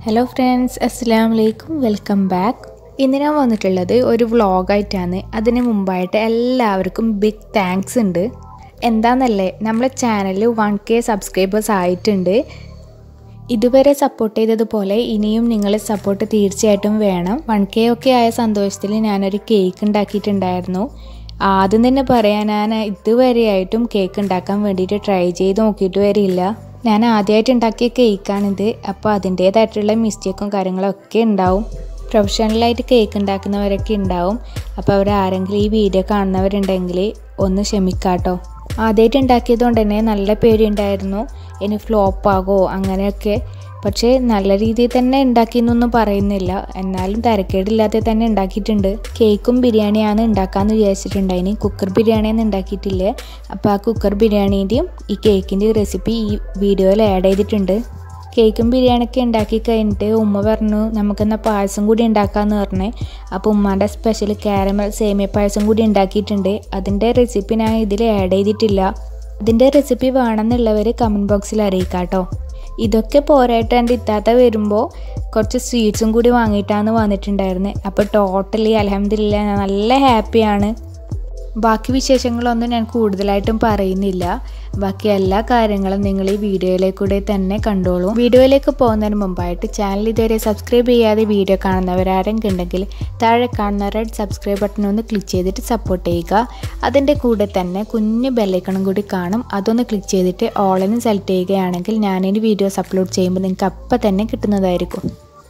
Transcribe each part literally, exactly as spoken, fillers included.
Hello friends, Assalamu alaikum, welcome back. ഇന്ന് ഞാൻ വന്നിട്ടുള്ളത് ഒരു വ്ളോഗ് ആയിട്ടാണ്. അതിനു മുമ്പായിട്ട് എല്ലാവർക്കും ബിഗ് താങ്ക്സ് ഉണ്ട്. എന്താണെന്നല്ലേ, നമ്മുടെ ചാനലിൽ വൺ കെ സബ്സ്ക്രൈബേഴ്സ് ആയിട്ടുണ്ട്. ഇതുവരെ സപ്പോർട്ട് ചെയ്തതുപോലെ ഇനിയും നിങ്ങളെ സപ്പോർട്ട് തീർച്ചയായിട്ടും വേണം. വൺ കെ ഒക്കെ ആയ സന്തോഷത്തിൽ ഞാനൊരു കേക്ക് ഉണ്ടാക്കിയിട്ടുണ്ടായിരുന്നു. ആദ്യം തന്നെ പറയാൻ, ഞാൻ ഇതുവരെയായിട്ടും കേക്ക് ഉണ്ടാക്കാൻ വേണ്ടിയിട്ട് ട്രൈ ചെയ്ത് നോക്കിയിട്ട് വരില്ല. ഞാൻ ആദ്യമായിട്ട് ഉണ്ടാക്കിയ കേക്കാണിത്. അപ്പോൾ അതിൻ്റേതായിട്ടുള്ള മിസ്റ്റേക്കും കാര്യങ്ങളൊക്കെ ഉണ്ടാവും. പ്രൊഫഷണലായിട്ട് കേക്ക് ഉണ്ടാക്കുന്നവരൊക്കെ ഉണ്ടാവും. അപ്പോൾ അവർ ആരെങ്കിലും ഈ വീഡിയോ കാണുന്നവരുണ്ടെങ്കിൽ ഒന്ന് ക്ഷമിക്കാട്ടോ. ആദ്യമായിട്ട് ഉണ്ടാക്കിയത് കൊണ്ട് തന്നെ നല്ല പേടിയുണ്ടായിരുന്നു, ഇനി ഫ്ലോപ്പ് ആകുമോ അങ്ങനെയൊക്കെ. പക്ഷേ നല്ല രീതിയിൽ തന്നെ ഉണ്ടാക്കിയെന്നൊന്നും പറയുന്നില്ല, എന്നാലും തരക്കേടില്ലാതെ തന്നെ ഉണ്ടാക്കിയിട്ടുണ്ട്. കേക്കും ബിരിയാണിയാണ് ഉണ്ടാക്കാമെന്ന് വിചാരിച്ചിട്ടുണ്ടായിന്. കുക്കർ ബിരിയാണിയൊന്നും ഉണ്ടാക്കിയിട്ടില്ലേ. അപ്പോൾ ആ കുക്കർ ബിരിയാണീൻ്റെയും ഈ കേക്കിൻ്റെയും റെസിപ്പി ഈ വീഡിയോയിൽ ആഡ് ചെയ്തിട്ടുണ്ട്. കേക്കും ബിരിയാണിയൊക്കെ ഉണ്ടാക്കി കഴിഞ്ഞിട്ട് ഉമ്മ പറഞ്ഞു നമുക്കെന്നാൽ പായസം കൂടി ഉണ്ടാക്കാമെന്ന് പറഞ്ഞേ. അപ്പോൾ ഉമ്മാൻ്റെ സ്പെഷ്യൽ കാരമൽ സേമിയ പായസം കൂടി ഉണ്ടാക്കിയിട്ടുണ്ട്. അതിൻ്റെ റെസിപ്പി ഞാൻ ഇതിൽ ആഡ് ചെയ്തിട്ടില്ല. അതിൻ്റെ റെസിപ്പി വേണമെന്നുള്ളവർ കമൻറ്റ് ബോക്സിൽ അറിയിക്കാം കേട്ടോ. ഇതൊക്കെ പോരായിട്ട് എൻ്റെ ഇത്താത്ത വരുമ്പോൾ കുറച്ച് സ്വീറ്റ്സും കൂടി വാങ്ങിയിട്ടാണ് വന്നിട്ടുണ്ടായിരുന്നത്. അപ്പോൾ ടോട്ടലി അൽഹംദുലില്ലാ ഞാൻ നല്ല ഹാപ്പിയാണ്. ബാക്കി വിശേഷങ്ങളൊന്നും ഞാൻ കൂടുതലായിട്ടും പറയുന്നില്ല. ബാക്കി എല്ലാ കാര്യങ്ങളും നിങ്ങൾ ഈ വീഡിയോയിലേക്കൂടെ തന്നെ കണ്ടോളൂ. വീഡിയോയിലേക്ക് പോകുന്നതിന് മുമ്പായിട്ട് ചാനൽ ഇതുവരെ സബ്സ്ക്രൈബ് ചെയ്യാതെ വീഡിയോ കാണുന്നവരാരെങ്കിലും ഉണ്ടെങ്കിൽ താഴെ കാണുന്ന റെഡ് സബ്സ്ക്രൈബ് ബട്ടൺ ഒന്ന് ക്ലിക്ക് ചെയ്തിട്ട് സപ്പോർട്ട് ചെയ്യുക. അതിൻ്റെ കൂടെ തന്നെ കുഞ്ഞ് ബെല്ലൈക്കണും കൂടി കാണും, അതൊന്ന് ക്ലിക്ക് ചെയ്തിട്ട് ഓളിന് സെലക്ട് ചെയ്യുകയാണെങ്കിൽ ഞാനിനി വീഡിയോസ് അപ്ലോഡ് ചെയ്യുമ്പോൾ നിങ്ങൾക്ക് അപ്പം തന്നെ കിട്ടുന്നതായിരിക്കും.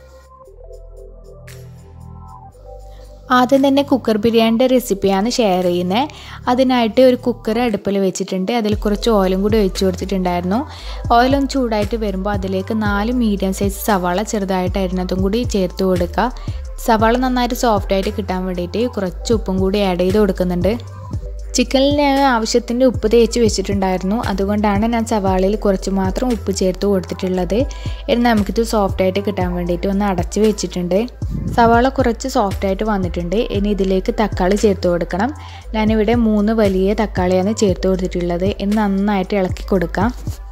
ആദ്യം തന്നെ കുക്കർ ബിരിയാണിൻ്റെ റെസിപ്പിയാണ് ഷെയർ ചെയ്യുന്നത്. അതിനായിട്ട് ഒരു കുക്കർ അടുപ്പിൽ വെച്ചിട്ടുണ്ട്. അതിൽ കുറച്ച് ഓയിലും കൂടി ഒഴിച്ചു കൊടുത്തിട്ടുണ്ടായിരുന്നു. ഓയിലൊന്ന് ചൂടായിട്ട് വരുമ്പോൾ അതിലേക്ക് നാല് മീഡിയം സൈസ് സവാള ചെറുതായിട്ട് അരിഞ്ഞതും കൂടി ചേർത്ത് കൊടുക്കുക. സവാള നന്നായിട്ട് സോഫ്റ്റായിട്ട് കിട്ടാൻ വേണ്ടിയിട്ട് കുറച്ച് ഉപ്പും കൂടി ആഡ് ചെയ്ത് കൊടുക്കുന്നുണ്ട്. ചിക്കനിൽ ഞാൻ ആവശ്യത്തിൻ്റെ ഉപ്പ് തേച്ച് വെച്ചിട്ടുണ്ടായിരുന്നു, അതുകൊണ്ടാണ് ഞാൻ സവാളയിൽ കുറച്ച് മാത്രം ഉപ്പ് ചേർത്ത് കൊടുത്തിട്ടുള്ളത്. ഇനി നമുക്കിത് സോഫ്റ്റായിട്ട് കിട്ടാൻ വേണ്ടിയിട്ട് ഒന്ന് അടച്ച് വെച്ചിട്ടുണ്ട്. സവാള കുറച്ച് സോഫ്റ്റായിട്ട് വന്നിട്ടുണ്ട്. ഇനി ഇതിലേക്ക് തക്കാളി ചേർത്ത് കൊടുക്കണം. ഞാനിവിടെ മൂന്ന് വലിയ തക്കാളിയാണ് ചേർത്ത് കൊടുത്തിട്ടുള്ളത്. ഇനി നന്നായിട്ട് ഇളക്കി കൊടുക്കാം.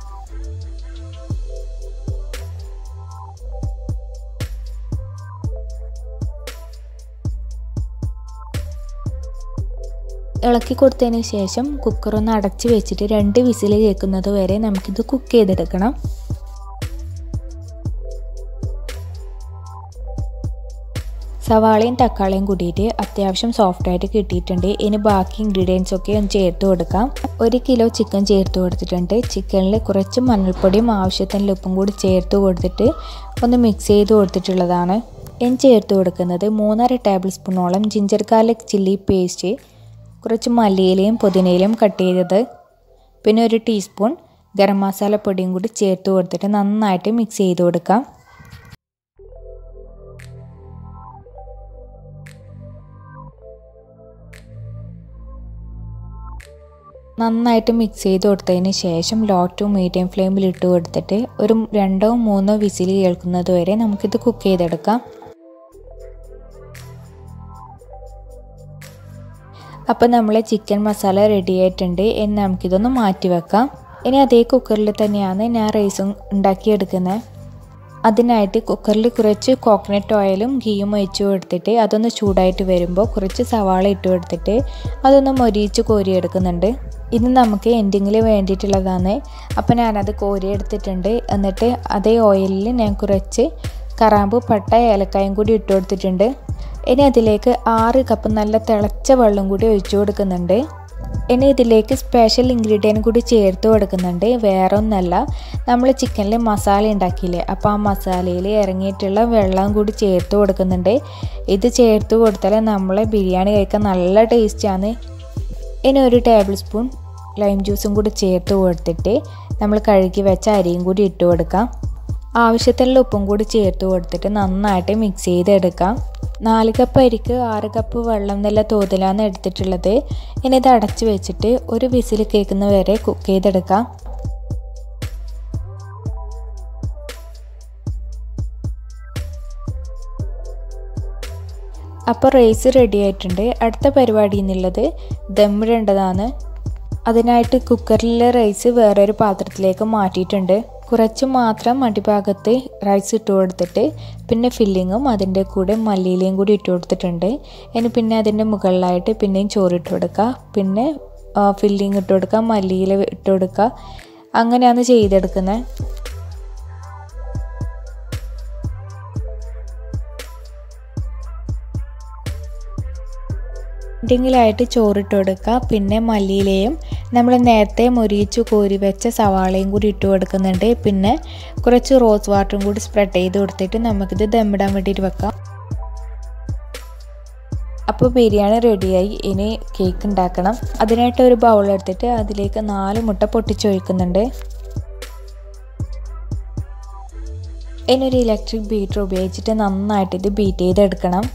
ഇളക്കി കൊടുത്തതിന് ശേഷം കുക്കറൊന്ന് അടച്ച് വെച്ചിട്ട് രണ്ട് വിസിൽ കേൾക്കുന്നത് വരെ നമുക്കിത് കുക്ക് ചെയ്തെടുക്കണം. സവാളയും തക്കാളിയും കൂടിയിട്ട് അത്യാവശ്യം സോഫ്റ്റായിട്ട് കിട്ടിയിട്ടുണ്ട്. ഇനി ബാക്കി ഇൻഗ്രീഡിയൻസ് ഒക്കെ ഒന്ന് ചേർത്ത് കൊടുക്കാം. ഒരു കിലോ ചിക്കൻ ചേർത്ത് കൊടുത്തിട്ടുണ്ട്. ചിക്കനിൽ കുറച്ച് മഞ്ഞൾപ്പൊടിയും ആവശ്യത്തിന് ഉപ്പും കൂടി ചേർത്ത് കൊടുത്തിട്ട് ഒന്ന് മിക്സ് ചെയ്ത് കൊടുത്തിട്ടുള്ളതാണ്. ഇനി ചേർത്ത് കൊടുക്കുന്നത് മൂന്നര ടേബിൾ സ്പൂണോളം ജിഞ്ചർ ഗാർലിക് ചില്ലി പേസ്റ്റ്, കുറച്ച് മല്ലിയിലയും പുതിനയിലയും കട്ട് ചെയ്തത്, പിന്നെ ഒരു ടീസ്പൂൺ ഗരം മസാല പൊടിയും കൂടി ചേർത്ത് കൊടുത്തിട്ട് നന്നായിട്ട് മിക്സ് ചെയ്ത് കൊടുക്കാം. നന്നായിട്ട് മിക്സ് ചെയ്ത് കൊടുത്തതിന് ശേഷം ലോ ടു മീഡിയം ഫ്ലെയിമിൽ ഇട്ട് കൊടുത്തിട്ട് ഒരു രണ്ടോ മൂന്നോ വിസിൽ കേൾക്കുന്നത് വരെ നമുക്കിത് കുക്ക് ചെയ്തെടുക്കാം. അപ്പോൾ നമ്മളെ ചിക്കൻ മസാല റെഡി ആയിട്ടുണ്ട്. ഇനി നമുക്കിതൊന്ന് മാറ്റി വെക്കാം. ഇനി അതേ കുക്കറിൽ തന്നെയാണ് ഞാൻ റൈസും ഉണ്ടാക്കിയെടുക്കുന്നത്. അതിനായിട്ട് കുക്കറിൽ കുറച്ച് കോക്കനട്ട് ഓയിലും ഗീയും ഒഴിച്ച് കൊടുത്തിട്ട് അതൊന്ന് ചൂടായിട്ട് വരുമ്പോൾ കുറച്ച് സവാള ഇട്ട് കൊടുത്തിട്ട് അതൊന്ന് മൊരിയിച്ച് കോരിയെടുക്കുന്നുണ്ട്. ഇത് നമുക്ക് എൻഡിങ്ങിൽ വേണ്ടിയിട്ടുള്ളതാണ്. അപ്പോൾ ഞാനത് കോരിയെടുത്തിട്ടുണ്ട്. എന്നിട്ട് അതേ ഓയിലിൽ ഞാൻ കുറച്ച് കറാമ്പ്, പട്ട, ഏലക്കായും കൂടി ഇട്ട് കൊടുത്തിട്ടുണ്ട്. ഇനി അതിലേക്ക് ആറ് കപ്പ് നല്ല തിളച്ച വെള്ളം കൂടി ഒഴിച്ചു കൊടുക്കുന്നുണ്ട്. ഇനി ഇതിലേക്ക് സ്പെഷ്യൽ ഇൻഗ്രീഡിയൻറ്റ് കൂടി ചേർത്ത് കൊടുക്കുന്നുണ്ട്. വേറെ ഒന്നല്ല, നമ്മൾ ചിക്കനിൽ മസാല ഉണ്ടാക്കിയില്ലേ, അപ്പോൾ ആ മസാലയിൽ ഇറങ്ങിയിട്ടുള്ള വെള്ളം കൂടി ചേർത്ത് കൊടുക്കുന്നുണ്ട്. ഇത് ചേർത്ത് കൊടുത്താൽ നമ്മളെ ബിരിയാണി കഴിക്കാൻ നല്ല ടേസ്റ്റാണ്. ഇനി ഒരു ടേബിൾ സ്പൂൺ ലൈം ജ്യൂസും കൂടി ചേർത്ത് കൊടുത്തിട്ട് നമ്മൾ കഴുകി വെച്ച അരിയും കൂടി ഇട്ട് കൊടുക്കാം. ആവശ്യത്തിനുള്ള ഉപ്പും കൂടി ചേർത്ത് കൊടുത്തിട്ട് നന്നായിട്ട് മിക്സ് ചെയ്തെടുക്കാം. നാല് കപ്പ് അരിക്ക് ആറ് കപ്പ് വെള്ളം നല്ല തോതിലാണ് എടുത്തിട്ടുള്ളത്. ഇനി ഇത് അടച്ച് വെച്ചിട്ട് ഒരു വിസിൽ കേൾക്കുന്ന വരെ കുക്ക് ചെയ്തെടുക്കാം. അപ്പോൾ റൈസ് റെഡി ആയിട്ടുണ്ട്. അടുത്ത പരിപാടി എന്നുള്ളത് ദമ്മിടേണ്ടതാണ്. അതിനായിട്ട് കുക്കറിലെ റൈസ് വേറൊരു പാത്രത്തിലേക്ക് മാറ്റിയിട്ടുണ്ട്. കുറച്ച് മാത്രം അടിഭാഗത്ത് റൈസ് ഇട്ട് കൊടുത്തിട്ട് പിന്നെ ഫില്ലിങ്ങും അതിൻ്റെ കൂടെ മല്ലിയിലയും കൂടി ഇട്ട് കൊടുത്തിട്ടുണ്ട്. ഇനി പിന്നെ അതിൻ്റെ മുകളിലായിട്ട് പിന്നെയും ചോറിട്ട് കൊടുക്കുക, പിന്നെ ഫില്ലിങ് ഇട്ട് കൊടുക്കുക, മല്ലിയില ഇട്ട് കൊടുക്കുക. അങ്ങനെയാണ് ചെയ്തെടുക്കുന്നത്. എൻഡിങ്ങിലായിട്ട് ചോറിട്ട് കൊടുക്കുക, പിന്നെ മല്ലിയിലയും നമ്മൾ നേരത്തെ മുരിയിച്ച് കോരി വെച്ച സവാളയും കൂടി ഇട്ട് കൊടുക്കുന്നുണ്ട്. പിന്നെ കുറച്ച് റോസ് വാട്ടറും കൂടി സ്പ്രെഡ് ചെയ്ത് കൊടുത്തിട്ട് നമുക്കിത് ദമ്മിടാൻ വേണ്ടിയിട്ട് വെക്കാം. അപ്പോൾ ബിരിയാണി റെഡിയായി. ഇനി കേക്ക് ഉണ്ടാക്കണം. അതിനായിട്ട് ഒരു ബൗൾ എടുത്തിട്ട് അതിലേക്ക് നാല് മുട്ട പൊട്ടിച്ചൊഴിക്കുന്നുണ്ട്. ഇനി ഒരു ഇലക്ട്രിക് ബീറ്റർ ഉപയോഗിച്ചിട്ട് നന്നായിട്ട് ഇത് ബീറ്റ് ചെയ്തെടുക്കണം.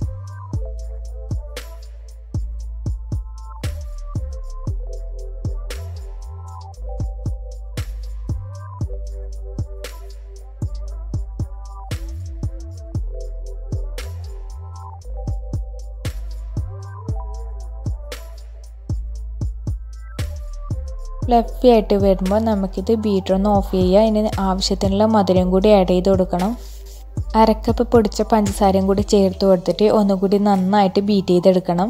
ഫ്ലഫി ആയിട്ട് വരുമ്പോൾ നമുക്കിത് ബീറ്റർ ഒന്ന് ഓഫ് ചെയ്യുക. ഇനി ആവശ്യത്തിനുള്ള മധുരം കൂടി ആഡ് ചെയ്ത് കൊടുക്കണം. അരക്കപ്പ് പൊടിച്ച പഞ്ചസാരയും കൂടി ചേർത്ത് കൊടുത്തിട്ട് ഒന്നുകൂടി നന്നായിട്ട് ബീറ്റ് ചെയ്തെടുക്കണം.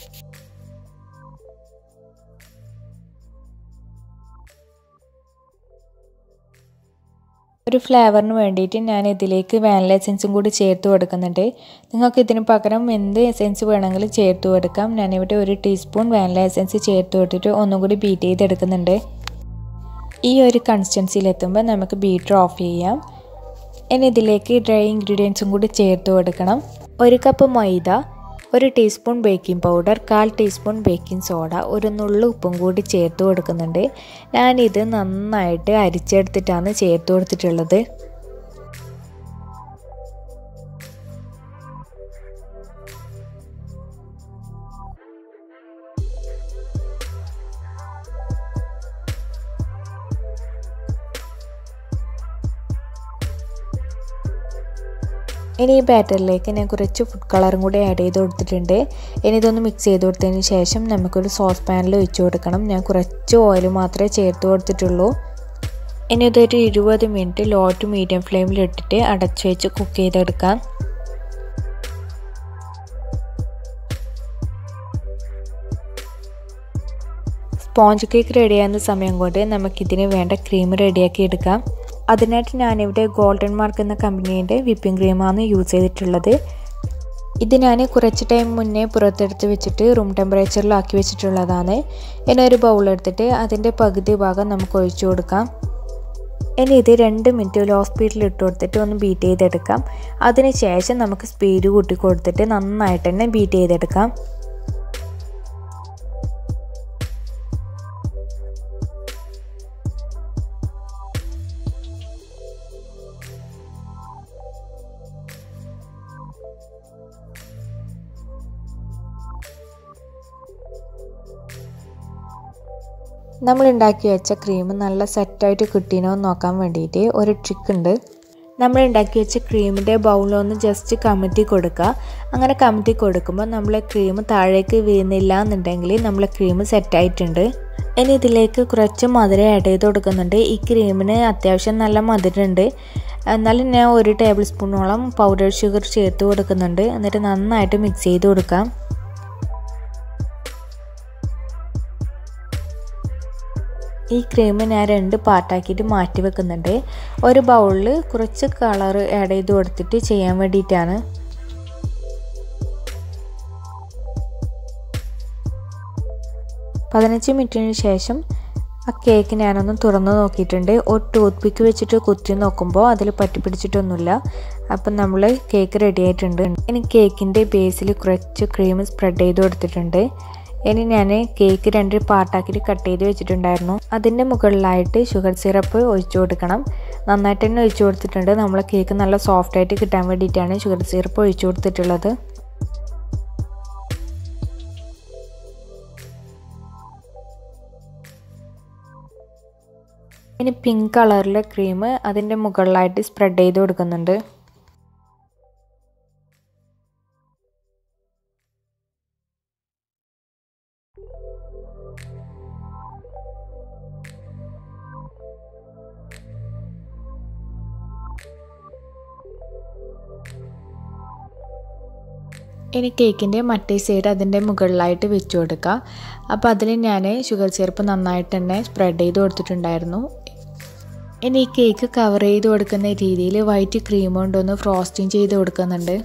ഒരു ഫ്ലേവറിന് വേണ്ടിയിട്ട് ഞാൻ ഇതിലേക്ക് വാനില എസൻസും കൂടി ചേർത്ത് കൊടുക്കുന്നുണ്ട്. നിങ്ങൾക്ക് ഇതിന് പകരം എന്ത് എസൻസ് വേണമെങ്കിലും ചേർത്ത് കൊടുക്കാം. ഞാനിവിടെ ഒരു ടീസ്പൂൺ വാനില എസൻസ് ചേർത്ത് കൊടുത്തിട്ട് ഒന്നും കൂടി ബീറ്റ് ചെയ്തെടുക്കുന്നുണ്ട്. ഈ ഒരു കൺസിസ്റ്റൻസിയിലെത്തുമ്പോൾ നമുക്ക് ബീറ്റർ ഓഫ് ചെയ്യാം. ഇനി ഇതിലേക്ക് ഡ്രൈ ഇൻഗ്രീഡിയൻസും കൂടി ചേർത്ത് കൊടുക്കണം. ഒരു കപ്പ് മൈദ, ഒരു ടീസ്പൂൺ ബേക്കിംഗ് പൗഡർ, കാൽ ടീസ്പൂൺ ബേക്കിംഗ് സോഡ, ഒരു നുള്ളു ഉപ്പും കൂടി ചേർത്ത് കൊടുക്കുന്നുണ്ട്. ഞാനിത് നന്നായിട്ട് അരിച്ചെടുത്തിട്ടാണ് ചേർത്ത് കൊടുത്തിട്ടുള്ളത്. ഇനി ഈ ബാറ്ററിലേക്ക് ഞാൻ കുറച്ച് ഫുഡ് കളറും കൂടി ആഡ് ചെയ്ത് കൊടുത്തിട്ടുണ്ട്. ഇനി ഇതൊന്ന് മിക്സ് ചെയ്ത് കൊടുത്തതിന് ശേഷം നമുക്കൊരു സോസ് പാനിൽ ഒഴിച്ച് കൊടുക്കണം. ഞാൻ കുറച്ച് ഓയിൽ മാത്രമേ ചേർത്ത് കൊടുത്തിട്ടുള്ളൂ. ഇനി ഇതൊരു ഇരുപത് മിനിറ്റ് ലോ ടു മീഡിയം ഫ്ലെയിമിൽ ഇട്ടിട്ട് അടച്ച് വെച്ച് കുക്ക് ചെയ്തെടുക്കാം. സ്പോഞ്ച് കേക്ക് റെഡിയാകുന്ന സമയം കൊണ്ട് നമുക്കിതിന് വേണ്ട ക്രീം റെഡിയാക്കി എടുക്കാം. അതിനായിട്ട് ഞാനിവിടെ ഗോൾഡൻ മാർക്ക് എന്ന കമ്പനീൻ്റെ വിപ്പിംഗ് ക്രീമാണ് യൂസ് ചെയ്തിട്ടുള്ളത്. ഇത് ഞാൻ കുറച്ച് ടൈം മുന്നേ പുറത്തെടുത്ത് വെച്ചിട്ട് റൂം ടെമ്പറേച്ചറിലാക്കി വെച്ചിട്ടുള്ളതാണ്. ഇനി ഒരു ബൗൾ എടുത്തിട്ട് അതിൻ്റെ പകുതി ഭാഗം നമുക്ക് ഒഴിച്ചു കൊടുക്കാം. ഇനി ഇത് രണ്ട് മിനിറ്റ് ലോ സ്പീഡിൽ ഇട്ട് കൊടുത്തിട്ട് ഒന്ന് ബീറ്റ് ചെയ്തെടുക്കാം. അതിന് ശേഷം നമുക്ക് സ്പീഡ് കൂട്ടി കൊടുത്തിട്ട് നന്നായിട്ട് തന്നെ ബീറ്റ് ചെയ്തെടുക്കാം. നമ്മൾ ഉണ്ടാക്കി വെച്ച ക്രീം നല്ല സെറ്റായിട്ട് കിട്ടിയോ എന്ന് നോക്കാൻ വേണ്ടിയിട്ട് ഒരു ട്രിക്ക് ഉണ്ട്. നമ്മൾ ഉണ്ടാക്കി വെച്ച ക്രീമിൻ്റെ ബൗളൊന്ന് ജസ്റ്റ് കമഴ്ത്തി കൊടുക്കുക. അങ്ങനെ കമഴ്ത്തി കൊടുക്കുമ്പോൾ നമ്മളെ ക്രീം താഴേക്ക് വീഴുന്നില്ല എന്നുണ്ടെങ്കിൽ നമ്മളെ ക്രീം സെറ്റായിട്ടുണ്ട്. ഇനി ഇതിലേക്ക് കുറച്ച് മധുരം ആഡ് ചെയ്ത് കൊടുക്കുന്നുണ്ട്. ഈ ക്രീമിന് അത്യാവശ്യം നല്ല മധുരമുണ്ട്. എന്നാലും ഞാൻ ഒരു ടേബിൾ സ്പൂണോളം പൗഡർ ഷുഗർ ചേർത്ത് കൊടുക്കുന്നുണ്ട്. എന്നിട്ട് നന്നായിട്ട് മിക്സ് ചെയ്ത് കൊടുക്കാം. ഈ ക്രീം ഞാൻ രണ്ട് പാർട്ടാക്കിയിട്ട് മാറ്റി വെക്കുന്നുണ്ട്. ഒരു ബൗളിൽ കുറച്ച് കളർ ആഡ് ചെയ്ത് കൊടുത്തിട്ട് ചെയ്യാൻ വേണ്ടിയിട്ടാണ്. പതിനഞ്ച് മിനിറ്റിന് ശേഷം ആ കേക്ക് ഞാനൊന്ന് തുറന്ന് നോക്കിയിട്ടുണ്ട്. ഒരു ടൂത്ത് പിക്ക് വെച്ചിട്ട് കുത്തി നോക്കുമ്പോൾ അതിൽ പറ്റി പിടിച്ചിട്ടൊന്നുമില്ല. അപ്പം നമ്മൾ കേക്ക് റെഡി ആയിട്ടുണ്ട്. ഇനി കേക്കിൻ്റെ ബേസിൽ കുറച്ച് ക്രീം സ്പ്രെഡ് ചെയ്ത് കൊടുത്തിട്ടുണ്ട്. ഇനി ഞാൻ കേക്ക് രണ്ട് പാർട്ടാക്കിയിട്ട് കട്ട് ചെയ്ത് വെച്ചിട്ടുണ്ടായിരുന്നു. അതിൻ്റെ മുകളിലായിട്ട് ഷുഗർ സിറപ്പ് ഒഴിച്ചു കൊടുക്കണം. നന്നായിട്ട് തന്നെ ഒഴിച്ചു കൊടുത്തിട്ടുണ്ട്. നമ്മളെ കേക്ക് നല്ല സോഫ്റ്റായിട്ട് കിട്ടാൻ വേണ്ടിയിട്ടാണ് ഷുഗർ സിറപ്പ് ഒഴിച്ചു കൊടുത്തിട്ടുള്ളത്. ഇനി പിങ്ക് കളറിലെ ക്രീം അതിൻ്റെ മുകളിലായിട്ട് സ്പ്രെഡ് ചെയ്ത് കൊടുക്കുന്നുണ്ട്. ഇനി കേക്കിൻ്റെ മറ്റേ സൈഡ് അതിൻ്റെ മുകളിലായിട്ട് വെച്ച് കൊടുക്കുക. അപ്പോൾ അതിൽ ഞാൻ ഷുഗർ സിറപ്പ് നന്നായിട്ട് തന്നെ സ്പ്രെഡ് ചെയ്ത് കൊടുത്തിട്ടുണ്ടായിരുന്നു. ഇനി ഈ കേക്ക് കവർ ചെയ്ത് കൊടുക്കുന്ന രീതിയിൽ വൈറ്റ് ക്രീം കൊണ്ടൊന്ന് ഫ്രോസ്റ്റിംഗ് ചെയ്ത് കൊടുക്കുന്നുണ്ട്.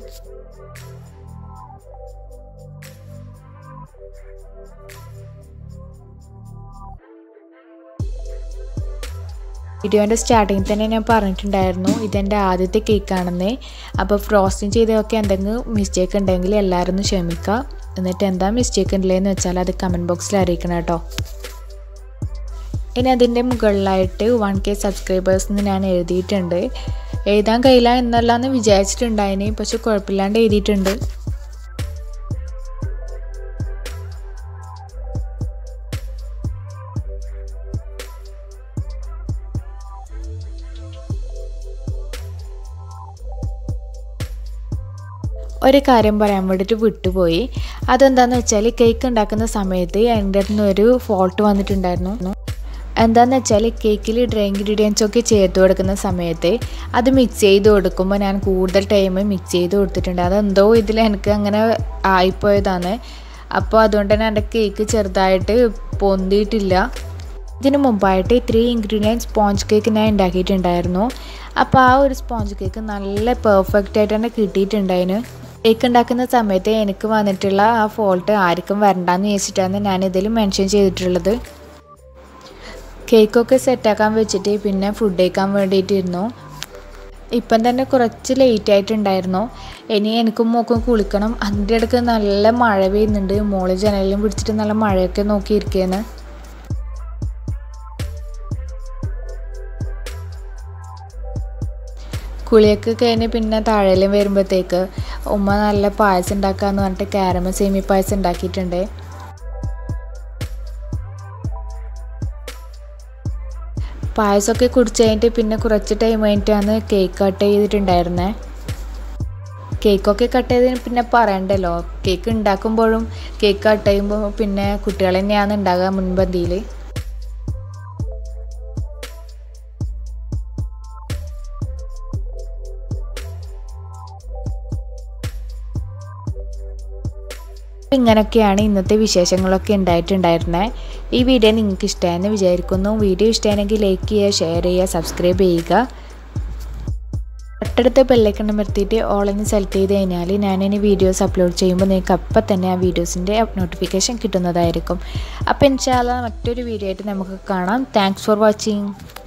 വീഡിയോൻ്റെ സ്റ്റാർട്ടിങ്ങിൽ തന്നെ ഞാൻ പറഞ്ഞിട്ടുണ്ടായിരുന്നു ഇതെൻ്റെ ആദ്യത്തെ കേക്കാണെന്ന്. അപ്പോൾ ഫ്രോസ്റ്റിംഗ് ചെയ്തതൊക്കെ എന്തെങ്കിലും മിസ്റ്റേക്ക് ഉണ്ടെങ്കിൽ എല്ലാവരും ഒന്ന് ക്ഷമിക്കുക. എന്നിട്ട് എന്താ മിസ്റ്റേക്ക് ഉണ്ടല്ലേന്ന് വെച്ചാൽ അത് കമൻറ്റ് ബോക്സിൽ അറിയിക്കണം കേട്ടോ. ഇനി അതിൻ്റെ മുകളിലായിട്ട് വൺ കെ സബ്സ്ക്രൈബേഴ്സ് എന്ന് ഞാൻ എഴുതിയിട്ടുണ്ട്. എഴുതാൻ കഴിയില്ല എന്നല്ലാന്ന് വിചാരിച്ചിട്ടുണ്ടായിന്, പക്ഷെ കുഴപ്പമില്ലാണ്ട് എഴുതിയിട്ടുണ്ട്. ഒരു കാര്യം പറയാൻ വേണ്ടിയിട്ട് വിട്ടുപോയി. അതെന്താണെന്ന് വെച്ചാൽ കേക്ക് ഉണ്ടാക്കുന്ന സമയത്ത് എൻ്റെ അടുത്ത് നിന്ന് ഒരു ഫോൾട്ട് വന്നിട്ടുണ്ടായിരുന്നു. എന്താണെന്ന് വെച്ചാൽ കേക്കിൽ ഡ്രൈ ഇൻഗ്രീഡിയൻസ് ഒക്കെ ചേർത്ത് കൊടുക്കുന്ന സമയത്ത് അത് മിക്സ് ചെയ്ത് കൊടുക്കുമ്പോൾ ഞാൻ കൂടുതൽ ടൈം മിക്സ് ചെയ്ത് കൊടുത്തിട്ടുണ്ട്. അതെന്തോ ഇതിൽ എനിക്ക് അങ്ങനെ ആയിപ്പോയതാണ്. അപ്പോൾ അതുകൊണ്ട് തന്നെ എൻ്റെ കേക്ക് ചെറുതായിട്ട് പൊന്തിയിട്ടില്ല. ഇതിന് മുമ്പായിട്ട് ത്രീ ഇൻഗ്രീഡിയൻറ്റ് സ്പോഞ്ച് കേക്ക് ഞാൻ ഉണ്ടാക്കിയിട്ടുണ്ടായിരുന്നു. അപ്പോൾ ആ ഒരു സ്പോഞ്ച് കേക്ക് നല്ല പെർഫെക്റ്റ് ആയിട്ട് തന്നെ കിട്ടിയിട്ടുണ്ടായിരുന്നു. കേക്ക് ഉണ്ടാക്കുന്ന സമയത്ത് എനിക്ക് വന്നിട്ടുള്ള ആ ഫോൾട്ട് ആർക്കും വരണ്ടെന്ന് വിചാരിച്ചിട്ടാണ് ഞാനിതിൽ മെൻഷൻ ചെയ്തിട്ടുള്ളത്. കേക്കൊക്കെ സെറ്റാക്കാൻ വെച്ചിട്ട് പിന്നെ ഫുഡ് കഴിക്കാൻ വേണ്ടിയിട്ടിരുന്നു. ഇപ്പം തന്നെ കുറച്ച് ലേറ്റ് ആയിട്ടുണ്ടായിരുന്നു. ഇനി എനിക്കും മോക്കും കുളിക്കണം. അതിൻ്റെ ഇടയ്ക്ക് നല്ല മഴ പെയ്യുന്നുണ്ട്. മോള് ജനലിലും പിടിച്ചിട്ട് നല്ല മഴയൊക്കെ നോക്കിയിരിക്കുകയാണ്. കുളിയൊക്കെ കഴിഞ്ഞ് പിന്നെ താഴേലും വരുമ്പോഴത്തേക്ക് ഉമ്മ നല്ല പായസം ഉണ്ടാക്കാമെന്ന് പറഞ്ഞിട്ട് കാരമൽ സേമിയ പായസം ഉണ്ടാക്കിയിട്ടുണ്ട്. പായസമൊക്കെ കുടിച്ച് കഴിഞ്ഞിട്ട് പിന്നെ കുറച്ച് ടൈം കഴിഞ്ഞിട്ടാണ് കേക്ക് കട്ട് ചെയ്തിട്ടുണ്ടായിരുന്നത്. കേക്കൊക്കെ കട്ട് ചെയ്തതിന് പിന്നെ പറയണ്ടല്ലോ, കേക്ക് ഉണ്ടാക്കുമ്പോഴും കേക്ക് കട്ട് ചെയ്യുമ്പോൾ പിന്നെ കുട്ടികൾ തന്നെയാണ് ഉണ്ടാകുക മുൻപന്തിയിൽ. ഇങ്ങനെയൊക്കെയാണ് ഇന്നത്തെ വിശേഷങ്ങളൊക്കെ ഉണ്ടായിട്ടുണ്ടായിരുന്നത്. ഈ വീഡിയോ നിങ്ങൾക്ക് ഇഷ്ടമായെന്ന് വിചാരിക്കുന്നു. വീഡിയോ ഇഷ്ടമായെങ്കിൽ ലൈക്ക് ചെയ്യുക, ഷെയർ ചെയ്യുക, സബ്സ്ക്രൈബ് ചെയ്യുക. തൊട്ടടുത്ത ബെല്ലൈക്കൺ അമർത്തിയിട്ട് ഓളെന്ന് സെലക്ട് ചെയ്ത് കഴിഞ്ഞാൽ ഞാനിനി വീഡിയോസ് അപ്ലോഡ് ചെയ്യുമ്പോൾ നിങ്ങൾക്ക് അപ്പം തന്നെ ആ വീഡിയോസിൻ്റെ നോട്ടിഫിക്കേഷൻ കിട്ടുന്നതായിരിക്കും. അപ്പോൾ ഇൻഷാ അല്ലാഹ് മറ്റൊരു വീഡിയോ ആയിട്ട് നമുക്ക് കാണാം. Thanks for watching.